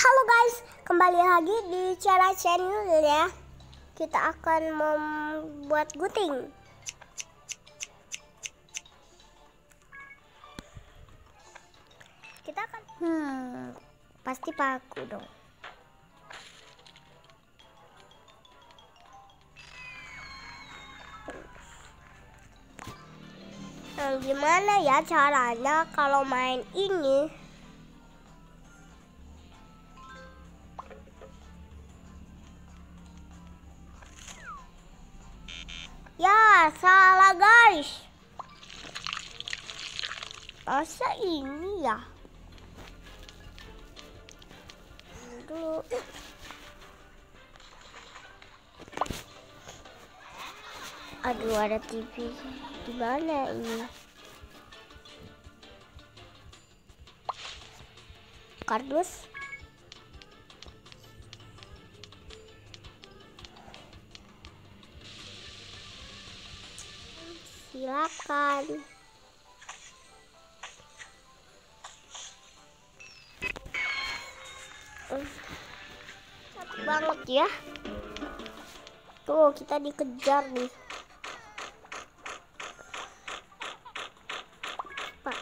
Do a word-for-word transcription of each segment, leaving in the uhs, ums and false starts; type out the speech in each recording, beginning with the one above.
Halo guys, kembali lagi di Cara Channel ya. Kita akan membuat gunting. Kita akan hmm, pasti paku dong. Nah, gimana ya caranya kalau main ini? Ya, salah guys. Masa ini ya? Dulu. Aduh, ada T V di mana ini? Kardus. Silakan. Capek banget ya. Tuh, kita dikejar nih. Pak.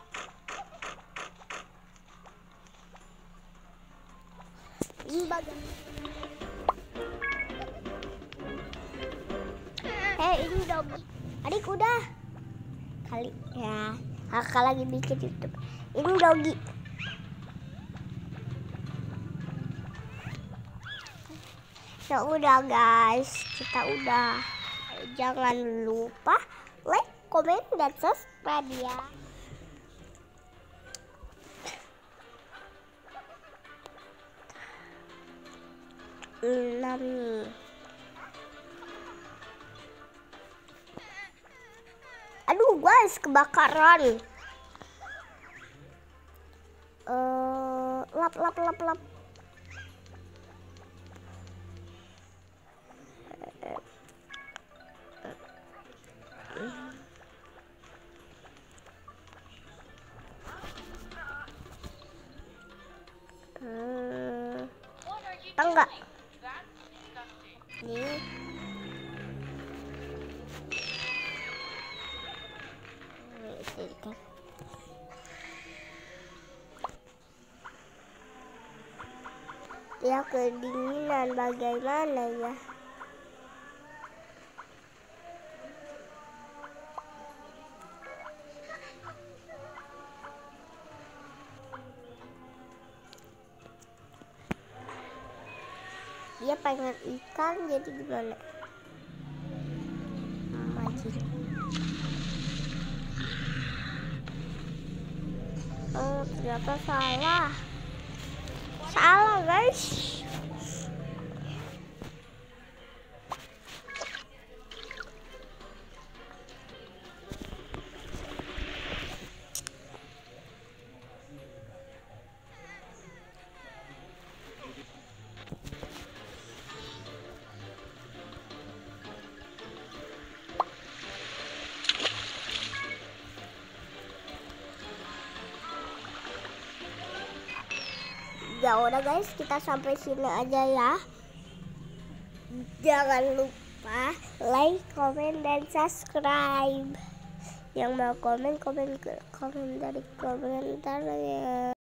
Ini bagian. Eh, ini dong. Adik udah kali ya, kakak lagi bikin YouTube. Ini Dogi. Ya udah guys, kita udah. Jangan lupa like, comment, dan subscribe ya. Enam. Aduh guys, kebakaran. Uh, lap lap lap lap. Hmm, enggak. Nih. Dia kedinginan, bagaimana ya? Dia pengen ikan, jadi gimana? Majin. Oh, ternyata salah. Salah guys. Ya udah guys, kita sampai sini aja ya. Jangan lupa like, comment, dan subscribe. Yang mau komen, komen, komen dari komentar ya.